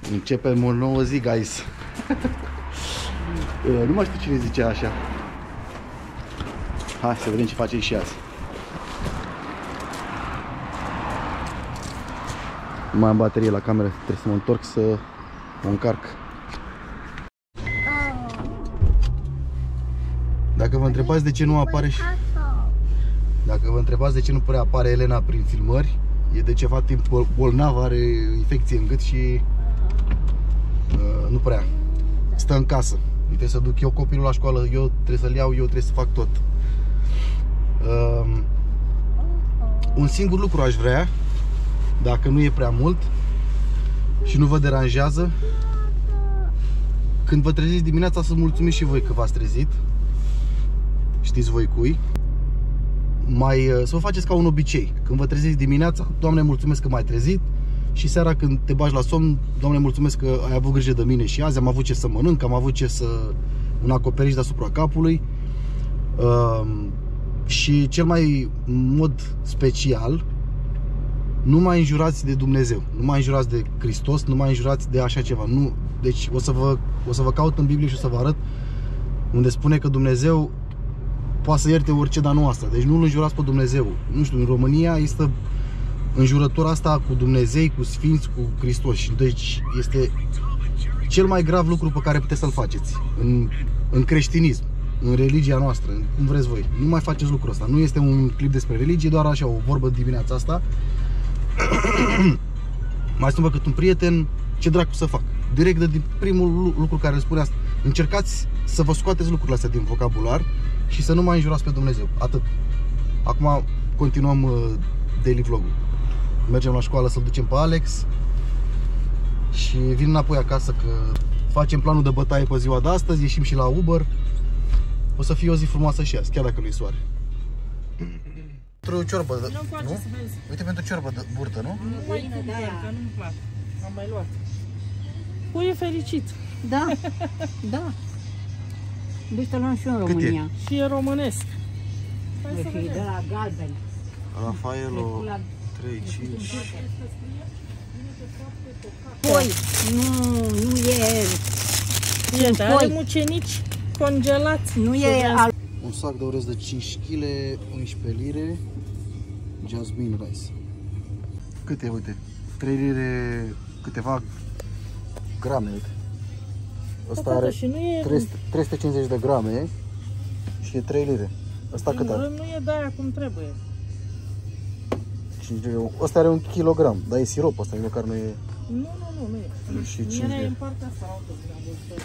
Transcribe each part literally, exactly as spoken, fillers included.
Începem o nouă zi, guys. Nu mai știu cine zicea așa. Hai să vedem ce face și azi. Nu mai am baterie la cameră, trebuie să mă întorc să o încarc. Dacă vă întrebați de ce nu apare și... Dacă vă întrebați de ce nu prea apare Elena prin filmări, e de ceva timp bolnavă, are infecție în gât și uh, nu prea stă în casă. Trebuie să duc eu copilul la școală, eu trebuie să-l iau, eu trebuie să fac tot. Uh, un singur lucru aș vrea, dacă nu e prea mult și nu vă deranjează, când vă treziți dimineața să mulțumiți și voi că v-ați trezit. Știți voi cui? Mai, să vă faceți ca un obicei. Când vă treziți dimineața, Doamne, mulțumesc că m-ai trezit. Și seara când te bagi la somn, Doamne, mulțumesc că ai avut grijă de mine și azi am avut ce să mănânc, am avut ce să... un acoperiș deasupra capului. uh, Și cel mai mod special, nu mai înjurați de Dumnezeu, nu mai înjurați de Hristos, nu mai înjurați de așa ceva. Nu. Deci o să vă, o să vă caut în Biblie și o să vă arăt unde spune că Dumnezeu poate să ierte orice, dar nu asta. Deci nu îl înjurați pe Dumnezeu. Nu știu, în România este înjurătura asta cu Dumnezei, cu Sfinți, cu Hristos. Și deci este cel mai grav lucru pe care puteți să-l faceți în, în creștinism, în religia noastră, cum vreți voi. Nu mai faceți lucrul ăsta. Nu este un clip despre religie, doar așa, o vorbă dimineața asta. Mai sunt cât un prieten, ce dracu să fac? Direct de primul lucru care îl spune asta. Încercați să vă scoateți lucrurile astea din vocabular și să nu mai înjurați pe Dumnezeu. Atât. Acum continuăm uh, daily vlogul. Mergem la școală să-l ducem pe Alex și vin înapoi acasă că facem planul de bătaie pe ziua de astăzi, ieșim și la Uber. O să fie o zi frumoasă și azi, chiar dacă nu-i soare. Pentru ciorbă, de, nu? nu? Uite, pentru ciorbă de burtă, nu? Nu mai cumpăr, că nu-mi plac. Am mai luat. Puiul fericit. Da, da. Deci te luăm și în România. E? Și e românesc. Hai să vedem. De la galben. Rafaelo trei cinci. Poi, nu, nu e... Priete, are mucenici congelați. Nu e al... Un sac de orez de cinci kilograme, unsprezece lire. Jasmine rice. Cât e, uite? trei lire, câteva grame, uite. Asta are trei sute cincizeci de grame și e trei lire. Asta cât are? Nu e de aia cum trebuie. cinci lire. Asta are un kilogram, dar e sirop asta, măcar nu e... Nu, nu, nu, nu e. Și cinci lire. Era în partea asta, altă zi.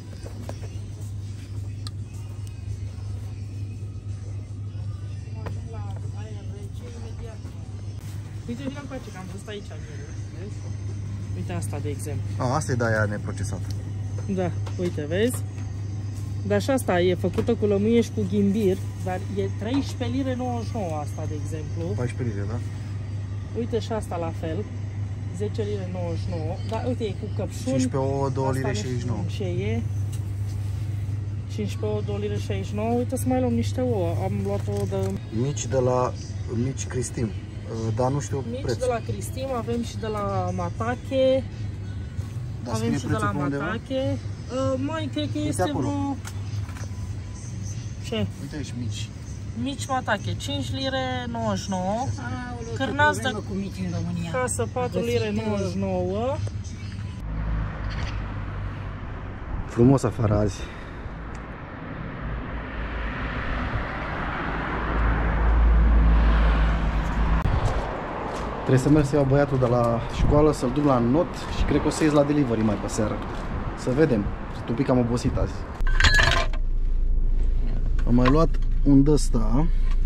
Uite, vină încoace, că am văzut aici. Vezi? Uite asta, de exemplu. A, asta e de aia neprocesată. Da, uite, vezi? Dar și asta e făcută cu lămâie și cu ghimbir, dar e treisprezece lire nouăzeci și nouă asta, de exemplu. paisprezece lire, da? Uite și asta la fel, zece lire nouăzeci și nouă. Dar uite, e cu căpșuni. cincisprezece ouă, două lire șaizeci și nouă. Ce e? cincisprezece ouă, două lire șaizeci și nouă. Uite să mai luăm niște ouă. Am luat ouă de... Mici de la Mici Cristim. Dar nu știu Mici prețul. de la Cristim, avem și de la Matache. Da, avem și de la Matache. Uh, mai cred că este vreo... Ce? Uite aici, mici. Mici Matache, cinci lire nouăzeci și nouă. Cârnați de cu mici în România. casă, patru lire nouăzeci și nouă. Frumos afară azi. Trebuie să merg să iau băiatul de la școală, să-l duc la not și cred că o să ies la delivery mai pe seară. Să vedem. Sunt un pic am obosit azi. Am mai luat un d-ăsta,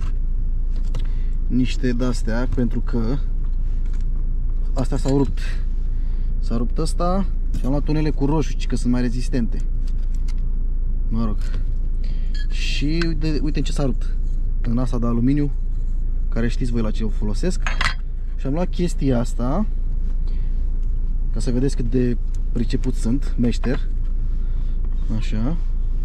niște de-astea, pentru că astea s-au rupt. S-a rupt ăsta și am luat unele cu roșu, că sunt mai rezistente. Mă rog. Și uite, uite în ce s-a rupt. În asta de aluminiu, care știți voi la ce o folosesc. Și am luat chestia asta, ca să vedeți cât de priceput sunt, meșter. Așa.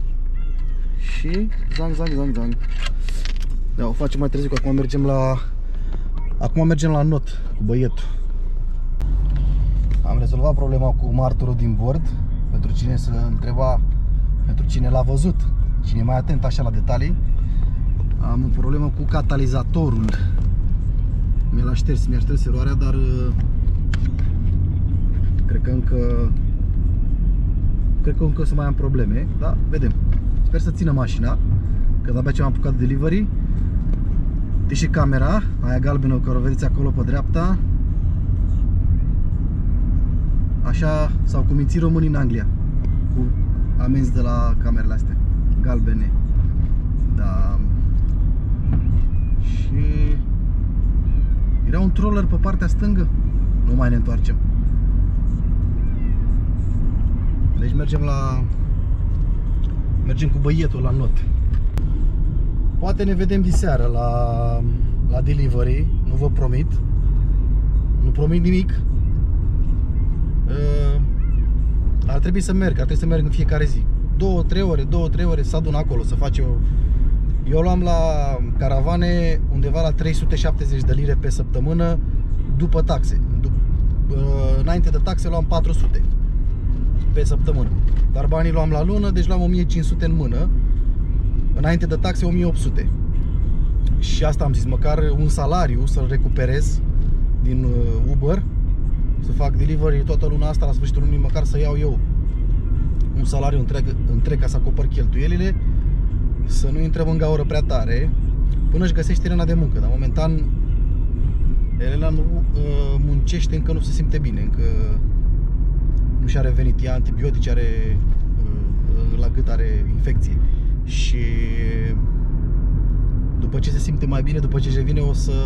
Și zang, zang, zang, zang. Da, o facem mai târziu, că acum mergem la... Acum mergem la not cu băietul. Am rezolvat problema cu martorul din bord. Pentru cine se întreba, pentru cine l-a văzut, cine e mai atent așa la detalii. Am o problemă cu catalizatorul. Mi l-a șters, mi-a șters eroarea, dar cred că încă cred că încă o să mai am probleme, da? Vedem. Sper să țină mașina, că de-abia ce am apucat de delivery. Deși camera, aia galbenă care o vedeți acolo pe dreapta, așa s-au cumințit românii în Anglia cu amenzi de la camerele astea galbene. Da. Și era un troller pe partea stângă. Nu mai ne întoarcem. Deci mergem la mergem cu băietul la not. Poate ne vedem diseară la la delivery, nu vă promit. Nu promit nimic. Uh, ar trebui să merg, ar trebui să merg în fiecare zi. două trei ore, două trei ore să adun acolo, să fac eu. Eu luam la caravane undeva la trei sute șaptezeci de lire pe săptămână după taxe. Dup uh, înainte de taxe luam patru sute pe săptămână. Dar banii luam la lună, deci luam o mie cinci sute în mână. Înainte de taxe o mie opt sute. Și asta am zis, măcar un salariu să-l recuperez din uh, Uber, să fac delivery toată luna asta, la sfârșitul lunii, măcar să iau eu un salariu întreg, întreg ca să acopăr cheltuielile, să nu intrăm în gaură prea tare până își găsește Elena de muncă. Dar momentan Elena nu uh, muncește, încă nu se simte bine, încă nu și-a revenit. Ea antibiotice, are uh, la gât, are infecție. Și după ce se simte mai bine, după ce își revine, o să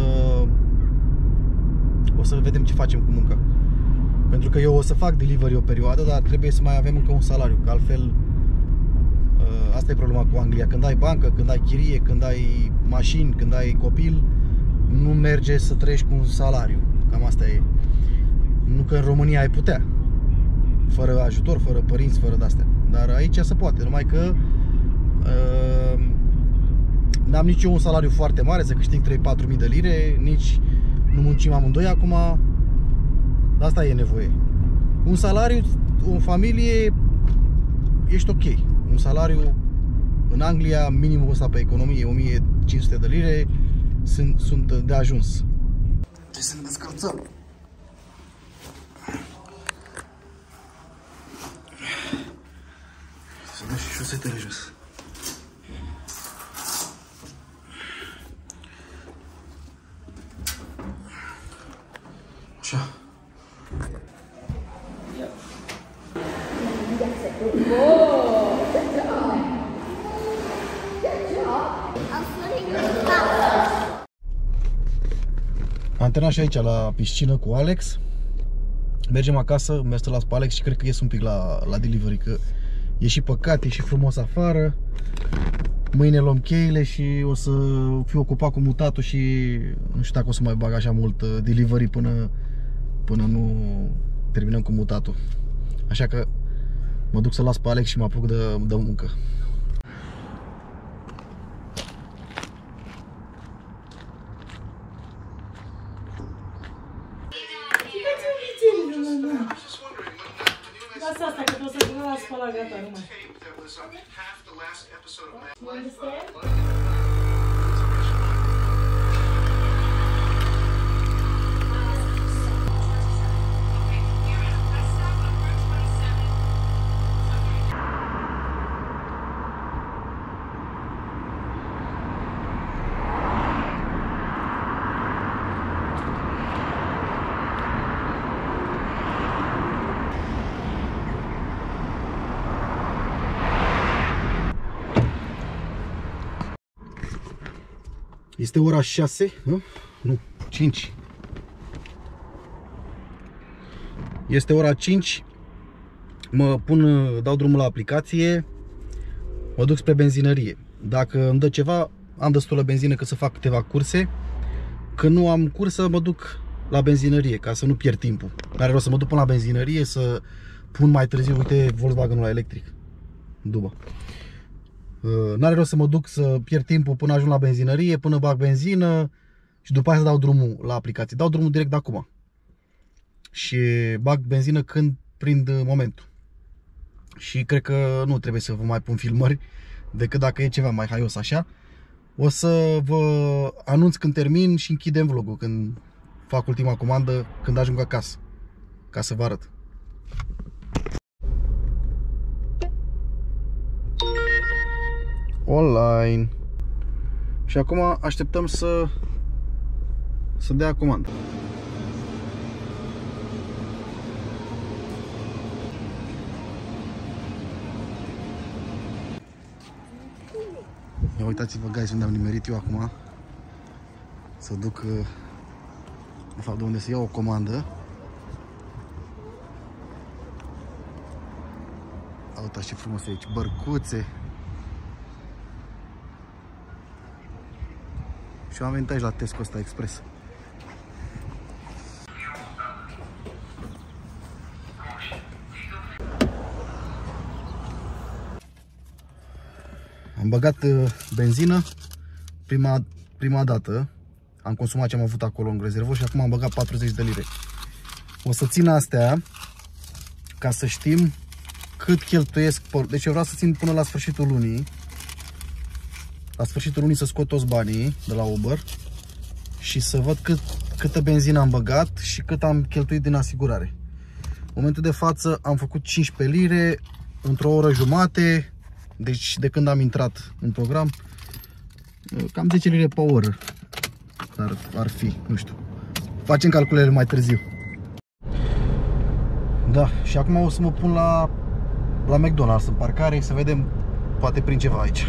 o să vedem ce facem cu munca. Pentru că eu o să fac delivery o perioadă, dar trebuie să mai avem încă un salariu, că altfel asta e problema cu Anglia. Când ai bancă, când ai chirie, când ai mașini, când ai copil, nu merge să trăiești cu un salariu. Cam asta e. Nu că în România ai putea, fără ajutor, fără părinți, fără de-astea. Dar aici se poate, numai că uh, n-am nici eu un salariu foarte mare, să câștig trei patru mii de lire, nici nu muncim amândoi acum. De asta e nevoie. Un salariu, o familie, ești ok. Un salariu în Anglia, minimul ăsta pe economie, o mie cinci sute de lire, sunt, sunt de ajuns. Trebuie să ne descălțăm. Să dăm și șosetele jos. Așa. Am terminat și aici la piscină cu Alex. Mergem acasă, merg să las pe Alex și cred că ies un pic la, la delivery, că e și păcat, e și frumos afară. Mâine luăm cheile și o să fiu ocupat cu mutatul și nu știu dacă o să mai bag așa mult delivery până, până nu terminăm cu mutatul. Așa că mă duc să las pe Alex și mă apuc de, de muncă. Lasă asta, că o să vină la spălat, gata, nu mai. Este ora șase, nu? Nu, cinci. Este ora cinci. Mă pun, dau drumul la aplicație, mă duc spre benzinărie. Dacă îmi dă ceva, am destulă benzină că să fac câteva curse. Când nu am cursă, mă duc la benzinărie, ca să nu pierd timpul. N-are rost să mă duc până la benzinărie, să pun mai târziu, uite, Volkswagen-ul electric. Dubă. N-are rost să mă duc să pierd timpul până ajung la benzinărie, până bag benzină și după aia să dau drumul la aplicație. Dau drumul direct de acum. și bag benzină când prind momentul. Și cred că nu trebuie să vă mai pun filmări, decât dacă e ceva mai haios așa. O să vă anunț când termin și închidem vlogul, când fac ultima comandă, când ajung acasă, ca să vă arăt. Online. Și acum așteptăm să să dea comandă. Ia uitați-vă, guys, unde am nimerit eu acum. Să duc, de fapt, de unde să iau o comandă. Uitați ce frumos e aici, bărcuțe. Și am venit aici la Tesco ăsta Express. Am băgat benzină prima, prima dată. Am consumat ce am avut acolo în rezervor și acum am băgat patruzeci de lire. O să țin astea ca să știm cât cheltuiesc. Deci eu vreau să țin până la sfârșitul lunii. La sfârșitul lunii să scot toți banii de la Uber și să văd cât, câtă benzină am băgat și cât am cheltuit din asigurare. În momentul de față am făcut cincisprezece lire într-o oră jumate. Deci de când am intrat în program, cam zece lire pe oră ar, ar fi, nu știu. Facem calculele mai târziu. Da, și acum o să mă pun la, la McDonald's în parcare, să vedem, poate prin ceva aici.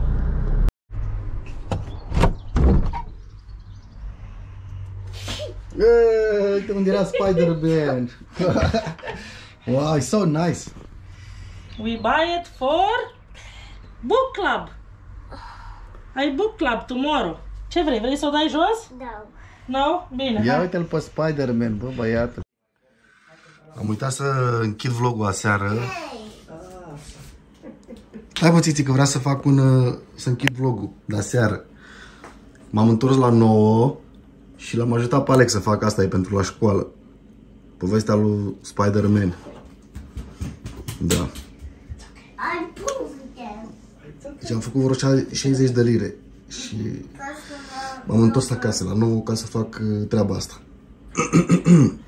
Eee, uite unde era Spider-Man. Wow, it's so nice. We buy it for book club. Ai book club tomorrow. Ce vrei? Vrei să o dai jos? Da. No? Bine. Ia uite-l pe Spider-Man, bă, băiatul. Am uitat să închid vlogul aseară. Hai bă, Țiți, că vreau să fac un... să închid vlogul de aseară. M-am întors la nouă și l-am ajutat pe Alex să fac asta, e pentru la școală. Povestea lui Spider-Man. Da. Deci am făcut vreo șaizeci de lire și m-am întors acasă la nouă ca să fac treaba asta.